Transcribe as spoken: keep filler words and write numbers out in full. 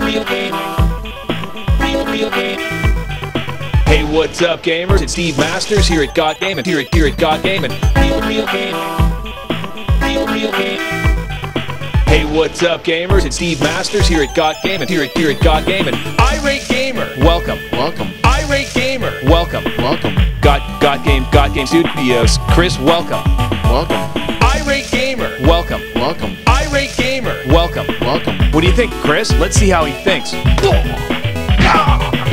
real game. Real, real game. Hey, what's up, gamers? It's Steve Masters here at Got Game, and here at here at Got Game, and real, real game. Real, real game. Hey, what's up, gamers? It's Steve Masters here at Got Game, and here at here at Got Game, and Irate Gamer. Welcome, Welcome. Irate Gamer. Welcome, Welcome. Got Got Game Got Game Studios. Chris, welcome. Welcome. Irate Gamer. Welcome. Welcome. Irate Gamer. Welcome. Welcome. What do you think, Chris? Let's see how he thinks. Ah!